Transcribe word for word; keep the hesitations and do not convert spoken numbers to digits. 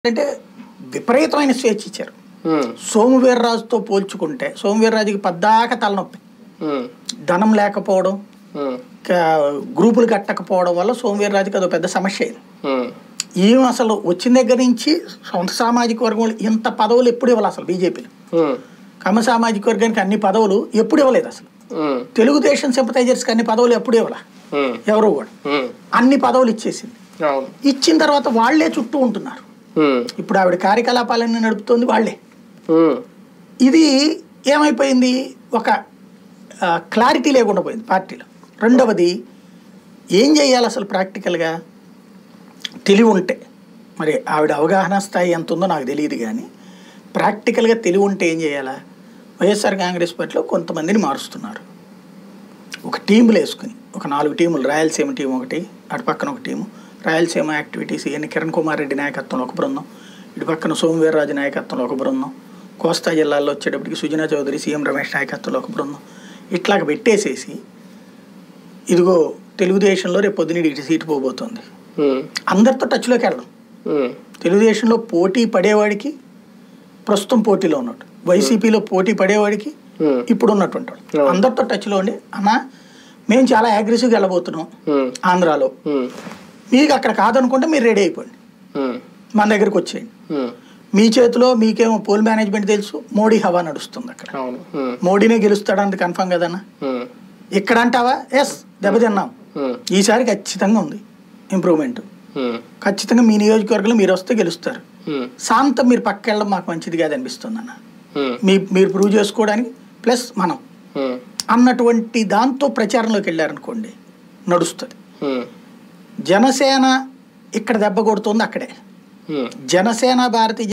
అంటే విపరీతమైన స్వేచ్ఛ ఇచ్చారు. సోమవీర్రాజుతో పోల్చుకుంటే సోమవీర్రాజుకి పద్దాక తలనొప్పి, ధనం లేకపోవడం, గ్రూపులు కట్టకపోవడం వల్ల సోమవీర్రాజుకి అదో పెద్ద సమస్య అయింది. ఈమె అసలు వచ్చిన దగ్గర నుంచి సొంత సామాజిక వర్గం ఇంత పదవులు ఎప్పుడు ఇవ్వాలి అసలు బీజేపీలో. కమ్మ సామాజిక వర్గానికి అన్ని పదవులు ఎప్పుడు ఇవ్వలేదు అసలు. తెలుగుదేశం సింపథైజర్స్కి అన్ని పదవులు ఎప్పుడు ఇవ్వాల ఎవరు కూడా. అన్ని పదవులు ఇచ్చేసింది. ఇచ్చిన తర్వాత వాళ్లే చుట్టూ ఉంటున్నారు. ఇప్పుడు ఆవిడ కార్యకలాపాలన్నీ నడుపుతోంది వాళ్లే. ఇది ఏమైపోయింది, ఒక క్లారిటీ లేకుండా పోయింది పార్టీలో. రెండవది, ఏం చేయాలి అసలు ప్రాక్టికల్గా తెలివి ఉంటే, మరి ఆవిడ అవగాహన స్థాయి ఎంత ఉందో నాకు తెలియదు, కానీ ప్రాక్టికల్గా తెలివి ఉంటే ఏం చేయాలా? వైఎస్ఆర్ కాంగ్రెస్ పార్టీలో కొంతమందిని మారుస్తున్నారు. ఒక టీములు వేసుకుని, ఒక నాలుగు టీములు, రాయలసీమ టీం ఒకటి, అటు పక్కన ఒక టీము, రాయలసీమ యాక్టివిటీస్ ఇవన్నీ కిరణ్ కుమార్ రెడ్డి నాయకత్వంలో ఒక బృందం, ఇటు పక్కన సోమవీర్రాజు నాయకత్వంలో ఒక బృందం, కోస్తా జిల్లాల్లో వచ్చేటప్పటికి సుజనా చౌదరి, సీఎం రమేష్ నాయకత్వంలో ఒక బృందం, ఇట్లాగ పెట్టేసేసి ఇదిగో తెలుగుదేశంలో రేపు పొద్దున ఇటు సీటు పోబోతుంది, అందరితో టచ్లోకి వెళ్ళడం. తెలుగుదేశంలో పోటీ పడేవాడికి ప్రస్తుతం పోటీలో ఉన్నట్టు, వైసీపీలో పోటీ పడేవాడికి ఇప్పుడు ఉన్నటువంటి అందరితో టచ్లో ఉండి, అన్నా మేము చాలా అగ్రెసివ్గా వెళ్ళబోతున్నాం ఆంధ్రాలో, మీకు అక్కడ కాదనుకుంటే మీరు రెడీ అయిపోండి, మన దగ్గరికి వచ్చేయండి, మీ చేతిలో మీకేమో పోల్ మేనేజ్మెంట్ తెలుసు, మోడీ హవా నడుస్తుంది అక్కడ, మోడీనే గెలుస్తాడన్నది కన్ఫర్మ్ కదన్నా. ఇక్కడ అంటావా ఎస్ దెబ్బతిన్నాం, ఈసారి ఖచ్చితంగా ఉంది ఇంప్రూవ్మెంట్, ఖచ్చితంగా మీ నియోజకవర్గంలో మీరు వస్తే గెలుస్తారు, శాంతం మీరు పక్క వెళ్ళడం మాకు మంచిది కాదు అనిపిస్తుంది అన్న, మీ మీరు ప్రూవ్ చేసుకోవడానికి ప్లస్ మనం అన్నటువంటి దాంతో ప్రచారంలోకి వెళ్ళారనుకోండి నడుస్తుంది. జనసేన ఇక్కడ దెబ్బ కొడుతుంది అక్కడే. జనసేన భారతీయ